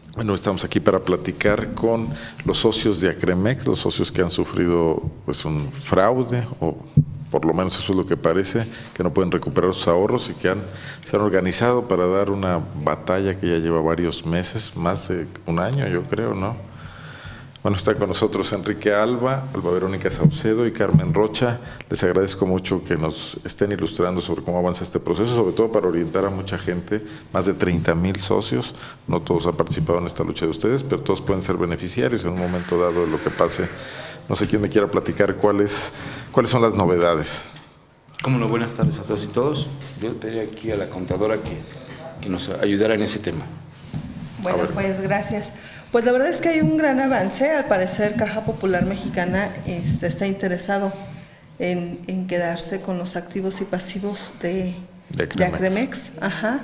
Bueno, estamos aquí para platicar con los socios de Acremex, los socios que han sufrido pues un fraude, o por lo menos eso es lo que parece, que no pueden recuperar sus ahorros y que se han organizado para dar una batalla que ya lleva varios meses, más de un año yo creo, ¿no? Bueno, está con nosotros Enrique Alba Verónica Saucedo y Carmen Rocha. Les agradezco mucho que nos estén ilustrando sobre cómo avanza este proceso, sobre todo para orientar a mucha gente, más de 30,000 socios. No todos han participado en esta lucha de ustedes, pero todos pueden ser beneficiarios en un momento dado de lo que pase. No sé quién me quiera platicar cuáles son las novedades. Cómo no, buenas tardes a todos y todos. Yo pediría aquí a la contadora que nos ayudara en ese tema. Bueno, pues gracias. Pues la verdad es que hay un gran avance. Al parecer Caja Popular Mexicana está interesado en quedarse con los activos y pasivos de Acremex. Ajá.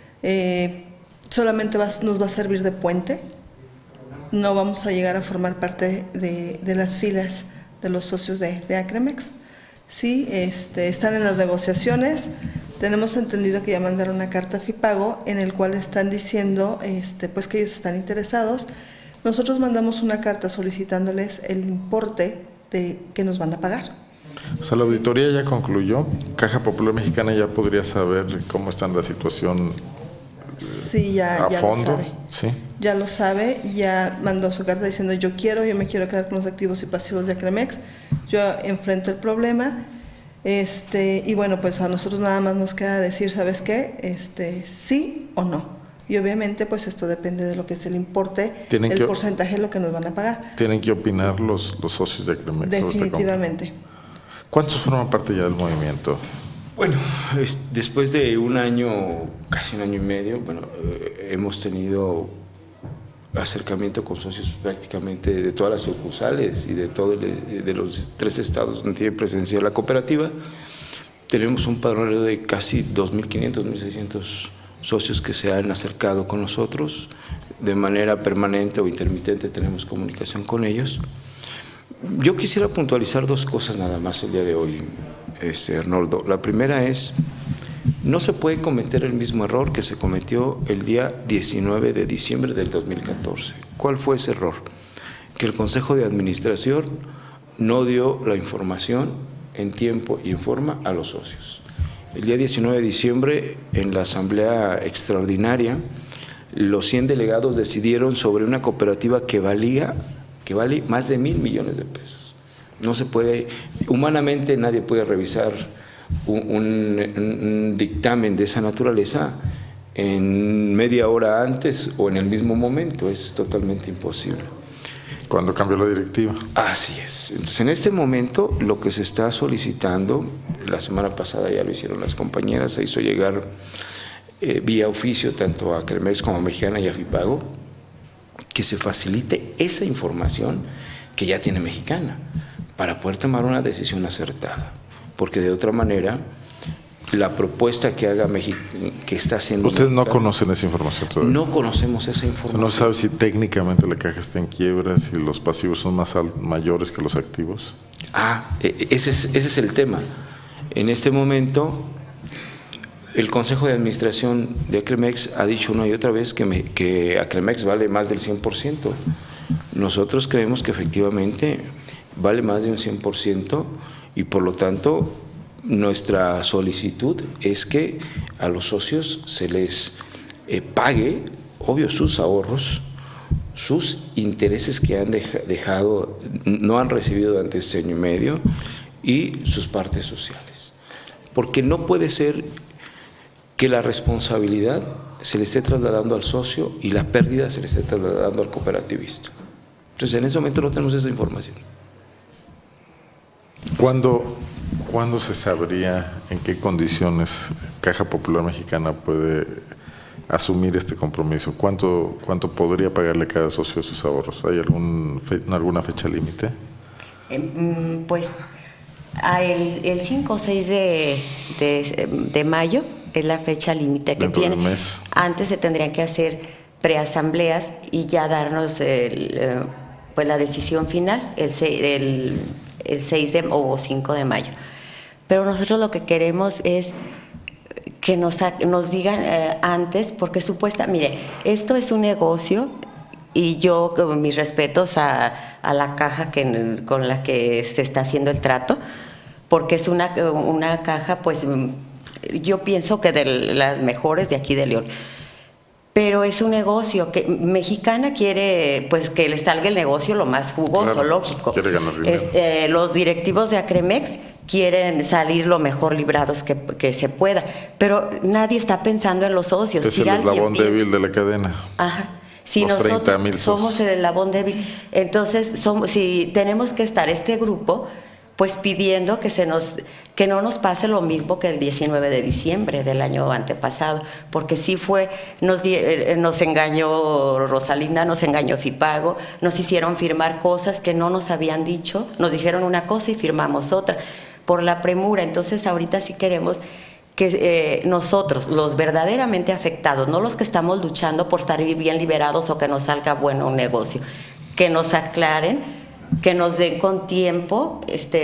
Solamente nos va a servir de puente. No vamos a llegar a formar parte de las filas de los socios de Acremex. Sí, están en las negociaciones. Tenemos entendido que ya mandaron una carta a FIPAGO en el cual están diciendo pues que ellos están interesados. Nosotros mandamos una carta solicitándoles el importe que nos van a pagar. O sea, la auditoría ya concluyó. Caja Popular Mexicana ya podría saber cómo está la situación. Sí, ya fondo. Lo sabe. Sí. Ya lo sabe, ya mandó su carta diciendo yo me quiero quedar con los activos y pasivos de Acremex. Yo enfrento el problema. Y bueno, pues a nosotros nada más nos queda decir, ¿sabes qué? Sí o no. Y obviamente, pues esto depende de lo que es el importe, el porcentaje de lo que nos van a pagar. Tienen que opinar los socios de Acremex. Definitivamente. ¿Cuántos forman parte ya del movimiento? Bueno, después de un año, casi un año y medio, bueno, hemos tenido acercamiento con socios prácticamente de todas las sucursales y de los 3 estados donde tiene presencia la cooperativa. Tenemos un padrón de casi 2.500, 2.600 socios que se han acercado con nosotros de manera permanente o intermitente. Tenemos comunicación con ellos. Yo quisiera puntualizar 2 cosas nada más el día de hoy, Arnoldo. La primera es, no se puede cometer el mismo error que se cometió el día 19 de diciembre del 2014. ¿Cuál fue ese error? Que el Consejo de Administración no dio la información en tiempo y en forma a los socios. El día 19 de diciembre, en la asamblea extraordinaria, los 100 delegados decidieron sobre una cooperativa que vale más de 1,000 millones de pesos. No se puede, humanamente nadie puede revisar un dictamen de esa naturaleza en media hora antes o en el mismo momento. Es totalmente imposible. ¿Cuándo cambió la directiva? Así es. Entonces, en este momento, lo que se está solicitando, la semana pasada ya lo hicieron las compañeras, se hizo llegar vía oficio tanto a Acremex como a Mexicana y a FIPAGO, que se facilite esa información que ya tiene Mexicana para poder tomar una decisión acertada. Porque de otra manera, la propuesta que haga México, que está haciendo... ¿Ustedes no conocen esa información todavía? No conocemos esa información. ¿No sabe si técnicamente la caja está en quiebra, si los pasivos son mayores que los activos? Ese es el tema. En este momento, el Consejo de Administración de Acremex ha dicho una y otra vez que Acremex vale más del 100%. Nosotros creemos que efectivamente vale más de un 100%, y por lo tanto nuestra solicitud es que a los socios se les pague, obvio, sus ahorros, sus intereses que han dejado, no han recibido durante este año y medio, y sus partes sociales. Porque no puede ser que la responsabilidad se le esté trasladando al socio y la pérdida se le esté trasladando al cooperativista. Entonces, en ese momento no tenemos esa información. ¿Cuándo se sabría en qué condiciones Caja Popular Mexicana puede asumir este compromiso? ¿Cuánto podría pagarle cada socio sus ahorros? ¿Hay alguna fecha límite? Pues el 5 o 6 de mayo es la fecha límite que tiene. Mes. Antes se tendrían que hacer preasambleas y ya darnos pues la decisión final el 6 o 5 de mayo. Pero nosotros lo que queremos es que nos digan antes, porque mire, esto es un negocio y yo, con mis respetos a la caja con la que se está haciendo el trato, porque es una caja, pues yo pienso que de las mejores de aquí de León. Pero es un negocio que Mexicana quiere, pues, que le salga el negocio lo más jugoso, claro, lógico. quiere ganar dinero. Los directivos de Acremex quieren salir lo mejor librados que se pueda, pero nadie está pensando en los socios. Es el eslabón débil de la cadena. Ajá. Si Los nosotros 30,000 somos el eslabón débil, entonces si tenemos que estar este grupo, pues pidiendo que no nos pase lo mismo que el 19 de diciembre del año antepasado, porque sí nos engañó Rosalinda, nos engañó Fipago, nos hicieron firmar cosas que no nos habían dicho, nos dijeron una cosa y firmamos otra, por la premura. Entonces ahorita sí queremos que nosotros, los verdaderamente afectados, no los que estamos luchando por estar bien liberados o que nos salga bueno un negocio, que nos aclaren, que nos den con tiempo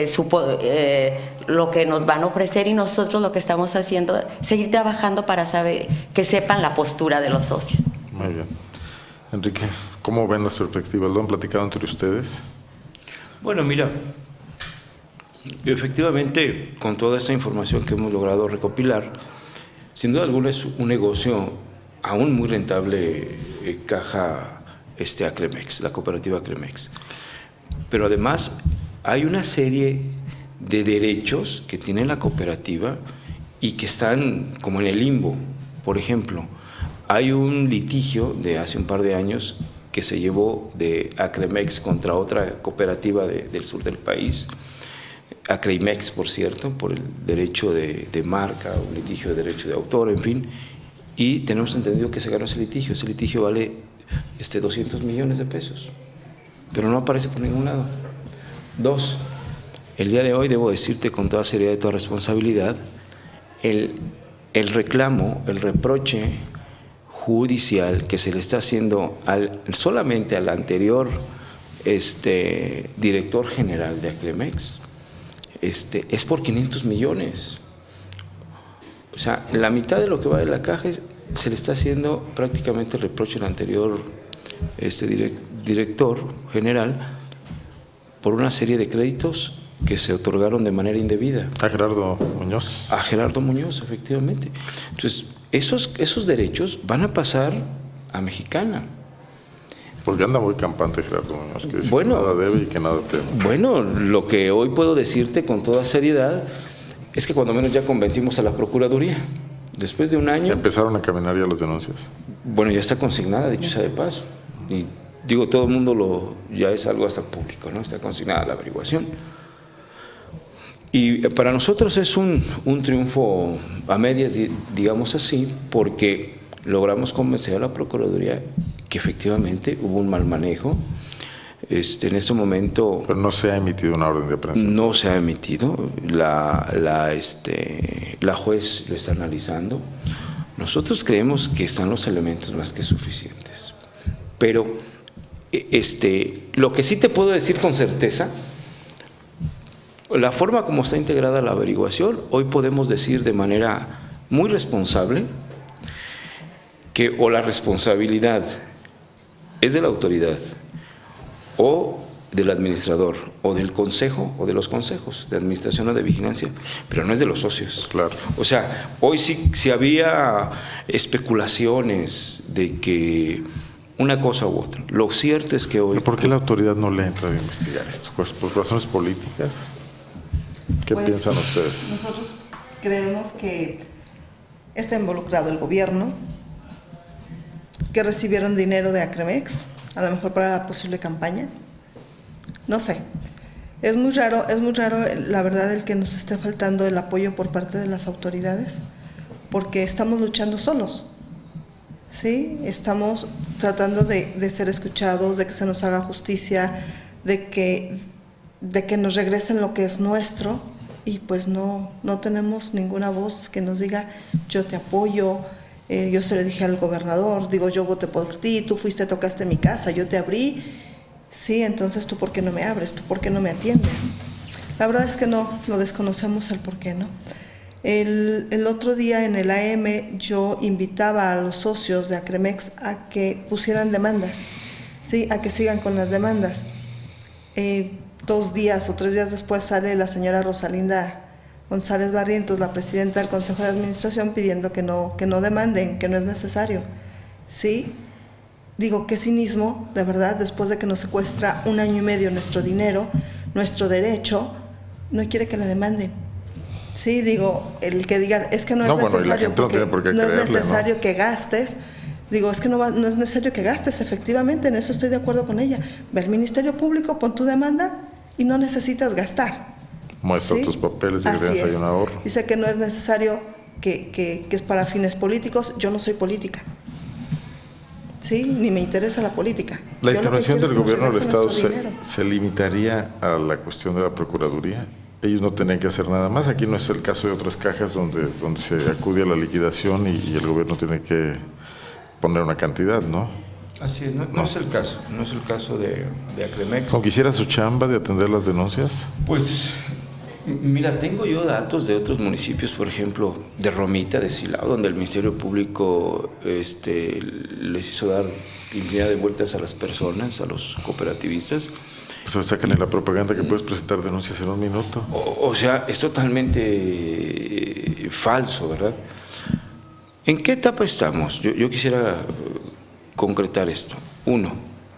lo que nos van a ofrecer, y nosotros lo que estamos haciendo, seguir trabajando para saber, que sepan la postura de los socios. Muy bien. Enrique, ¿cómo ven las perspectivas? ¿Lo han platicado entre ustedes? Bueno, mira, efectivamente, con toda esa información que hemos logrado recopilar, sin duda alguna es un negocio aún muy rentable, caja Acremex, la cooperativa Acremex. Pero además hay una serie de derechos que tiene la cooperativa y que están como en el limbo. Por ejemplo, hay un litigio de hace un par de años que se llevó de Acremex contra otra cooperativa del sur del país, Acreimex, por cierto, por el derecho de marca, un litigio de derecho de autor, en fin, y tenemos entendido que se ganó ese litigio. Ese litigio vale 200 millones de pesos, pero no aparece por ningún lado. 2, el día de hoy debo decirte con toda seriedad y toda responsabilidad, el reclamo, el reproche judicial que se le está haciendo solamente al anterior director general de Acremex, es por 500 millones. O sea, la mitad de lo que va de la caja se le está haciendo prácticamente el reproche al anterior director general por una serie de créditos que se otorgaron de manera indebida. A Gerardo Muñoz. A Gerardo Muñoz, efectivamente. Entonces, esos derechos van a pasar a Mexicana. Porque anda muy campante Gerardo Muñoz, que dice bueno, que nada debe y que nada teme. Bueno, lo que hoy puedo decirte con toda seriedad es que cuando menos ya convencimos a la Procuraduría. Después de un año... Empezaron a caminar ya las denuncias. Bueno, ya está consignada, dicho sea de paso. Y digo, todo el mundo ya es algo hasta público, ¿no? Está consignada la averiguación. Y para nosotros es un triunfo a medias, digamos así, porque logramos convencer a la Procuraduría que efectivamente hubo un mal manejo. En ese momento... Pero no se ha emitido una orden de aprehensión. No se ha emitido. La juez lo está analizando. Nosotros creemos que están los elementos más que suficientes. Pero lo que sí te puedo decir con certeza, la forma como está integrada la averiguación, hoy podemos decir de manera muy responsable que o la responsabilidad es de la autoridad o del administrador o del consejo o de los consejos de administración o de vigilancia, pero no es de los socios. Claro. O sea, hoy sí, si había especulaciones de que una cosa u otra, lo cierto es que hoy... ¿Pero por qué la autoridad no le entra a investigar esto? ¿Por razones políticas? ¿Qué piensan ustedes? Nosotros creemos que está involucrado el gobierno, que recibieron dinero de Acremex, a lo mejor para la posible campaña. No sé. Es muy raro, la verdad, el que nos esté faltando el apoyo por parte de las autoridades, porque estamos luchando solos. ¿Sí? Estamos tratando de ser escuchados, de que se nos haga justicia, de que nos regresen lo que es nuestro, y pues no tenemos ninguna voz que nos diga yo te apoyo. Yo se lo dije al gobernador, digo, yo voté por ti, tú fuiste, tocaste mi casa, yo te abrí, sí, entonces tú por qué no me abres, tú por qué no me atiendes. La verdad es que no, lo desconocemos el por qué, ¿no? El otro día en el AM yo invitaba a los socios de Acremex a que pusieran demandas. ¿sí? A que sigan con las demandas. 2 días o 3 días después sale la señora Rosalinda González Barrientos, la presidenta del Consejo de Administración, pidiendo que no demanden, que no es necesario. ¿Sí? Digo, qué cinismo, de verdad, después de que nos secuestra 1 año y medio nuestro dinero, nuestro derecho, no quiere que la demanden. Sí, digo, el que digan, es que no es necesario, porque no es necesario que gastes. Digo, es que no es necesario que gastes, efectivamente, en eso estoy de acuerdo con ella. Ve al Ministerio Público, pon tu demanda y no necesitas gastar. Muestra tus papeles y que tienes ahí un ahorro. Dice que no es necesario, que es para fines políticos. Yo no soy política. Sí, ni me interesa la política. ¿La intervención del gobierno del Estado se limitaría a la cuestión de la Procuraduría? Ellos no tenían que hacer nada más. Aquí no es el caso de otras cajas donde se acude a la liquidación y el gobierno tiene que poner una cantidad, ¿no? Así es, no es el caso, no es el caso de Acremex. ¿Aunque hiciera su chamba de atender las denuncias? Pues, mira, tengo yo datos de otros municipios, por ejemplo, de Romita, de Silao, donde el Ministerio Público les hizo dar infinidad de vueltas a las personas, a los cooperativistas. Pues sacan en la propaganda que puedes presentar denuncias en 1 minuto. O sea, es totalmente falso, ¿verdad? ¿En qué etapa estamos? Yo quisiera concretar esto. 1,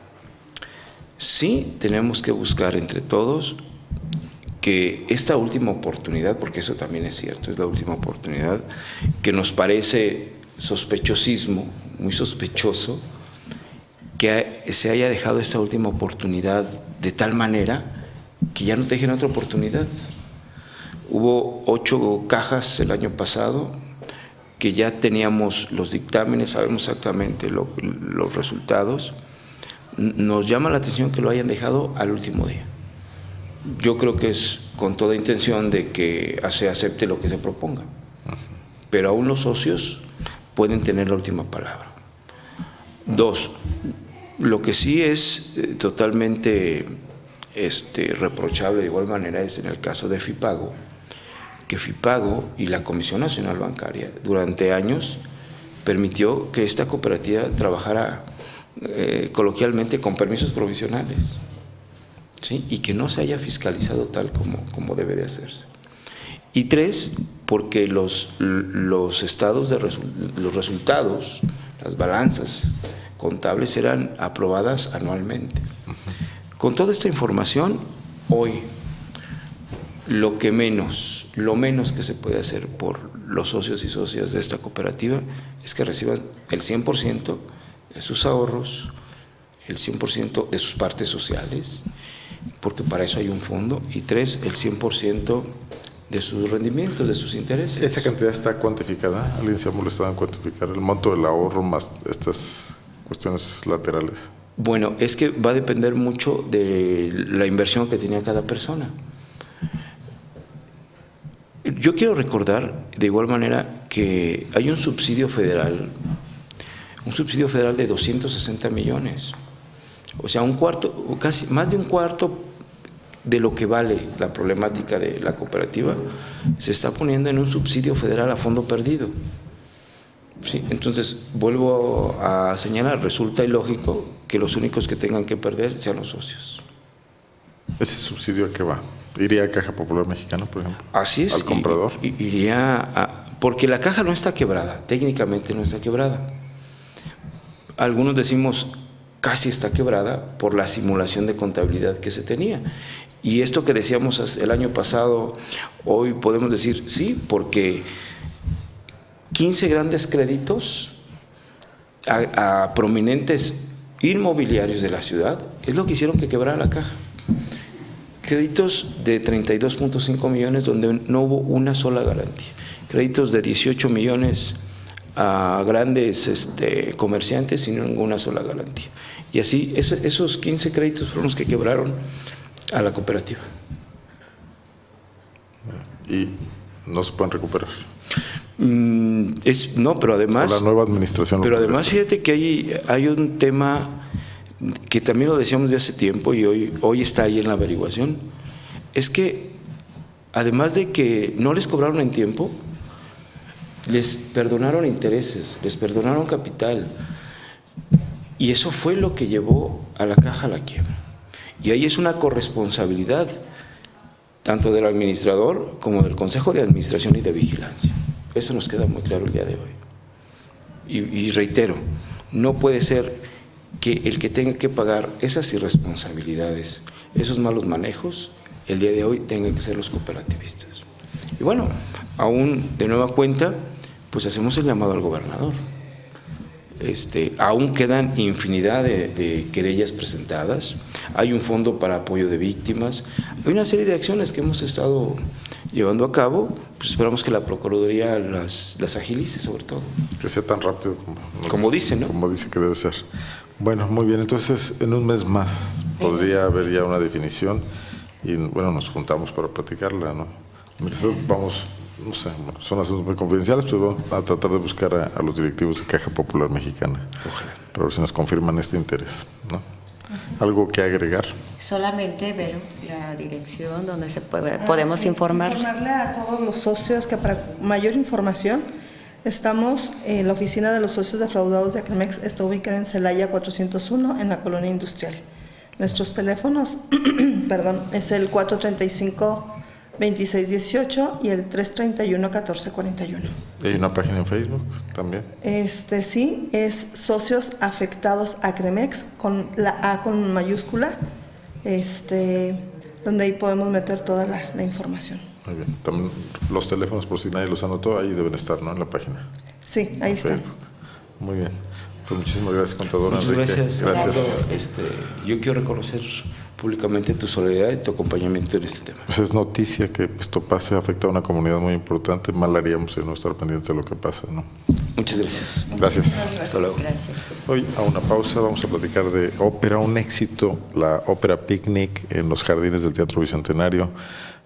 sí tenemos que buscar entre todos que esta última oportunidad, porque eso también es cierto, es la última oportunidad, que nos parece sospechosismo, muy sospechoso, que se haya dejado esta última oportunidad de tal manera que ya no te dejen otra oportunidad. Hubo 8 cajas el año pasado, que ya teníamos los dictámenes, sabemos exactamente los resultados. Nos llama la atención que lo hayan dejado al último día. Yo creo que es con toda intención de que se acepte lo que se proponga, pero aún los socios pueden tener la última palabra. 2, lo que sí es totalmente reprochable de igual manera es en el caso de FIPAGO, que FIPAGO y la Comisión Nacional Bancaria durante años permitió que esta cooperativa trabajara coloquialmente con permisos provisionales, ¿sí? Y que no se haya fiscalizado tal como debe de hacerse. Y 3, porque los estados los resultados, las balanzas contables eran aprobadas anualmente. Con toda esta información, hoy lo menos que se puede hacer por los socios y socias de esta cooperativa es que reciban el 100% de sus ahorros, el 100% de sus partes sociales, porque para eso hay un fondo, y 3, el 100% de sus rendimientos, de sus intereses. ¿Esa cantidad está cuantificada? ¿Alguien se ha molestado en cuantificar el monto del ahorro más estas cuestiones laterales? Bueno, es que va a depender mucho de la inversión que tenía cada persona. Yo quiero recordar de igual manera que hay un subsidio federal de 260 millones, o sea, un cuarto, casi más de un cuarto de lo que vale la problemática de la cooperativa se está poniendo en un subsidio federal a fondo perdido. Sí, entonces, vuelvo a señalar, resulta ilógico que los únicos que tengan que perder sean los socios. ¿Ese subsidio a qué va? ¿Iría a Caja Popular Mexicana, por ejemplo? Así es. ¿Al comprador? Porque la caja no está quebrada, técnicamente no está quebrada. Algunos decimos casi está quebrada por la simulación de contabilidad que se tenía. Y esto que decíamos el año pasado, hoy podemos decir sí, porque 15 grandes créditos a prominentes inmobiliarios de la ciudad es lo que hicieron que quebrara la caja. Créditos de 32.5 millones donde no hubo una sola garantía. Créditos de 18 millones a grandes comerciantes sin ninguna sola garantía. Y así, esos 15 créditos fueron los que quebraron a la cooperativa. ¿Y no se pueden recuperar? No, pero además… O la nueva administración… Pero además, fíjate que hay un tema que también lo decíamos de hace tiempo y hoy está ahí en la averiguación, es que además de que no les cobraron en tiempo, les perdonaron intereses, les perdonaron capital. Y eso fue lo que llevó a la caja a la quiebra. Y ahí es una corresponsabilidad tanto del administrador como del Consejo de Administración y de Vigilancia. Eso nos queda muy claro el día de hoy. Y reitero, no puede ser que el que tenga que pagar esas irresponsabilidades, esos malos manejos, el día de hoy tengan que ser los cooperativistas. Y bueno, aún de nueva cuenta, pues hacemos el llamado al gobernador. Aún quedan infinidad de querellas presentadas, hay un fondo para apoyo de víctimas, hay una serie de acciones que hemos estado llevando a cabo, pues esperamos que la Procuraduría las agilice sobre todo. Que sea tan rápido como dice, ¿no? Como dice que debe ser. Bueno, muy bien, entonces en un mes más podría haber ya una definición y bueno, nos juntamos para platicarla, ¿no? Vamos, no sé, son asuntos muy confidenciales, pero vamos a tratar de buscar a los directivos de Caja Popular Mexicana. Ojalá. Para ver si nos confirman este interés, ¿no? ¿Algo que agregar? Solamente ver la dirección donde podemos informar. Informarle a todos los socios que para mayor información estamos en la oficina de los socios defraudados de Acremex, está ubicada en Celaya 401 en la Colonia Industrial. Nuestros teléfonos, perdón, es el 435-2618 y el 331-1441. ¿Hay una página en Facebook también? Sí, es Socios Afectados Acremex, con la A con mayúscula, donde ahí podemos meter toda la información. Muy bien. También los teléfonos, por si nadie los anotó, ahí deben estar, ¿no? En la página. Sí, ahí está. Muy bien. Pues muchísimas gracias, contador Muchas Enrique. Gracias. Yo quiero reconocer públicamente tu solidaridad y tu acompañamiento en este tema. Pues es noticia que esto pase, afecta a una comunidad muy importante. Mal haríamos en no estar pendientes de lo que pasa, ¿no? Muchas gracias. Gracias. Hasta luego. Gracias. Hoy, a una pausa, vamos a platicar de ópera, un éxito, la ópera Picnic en los jardines del Teatro Bicentenario.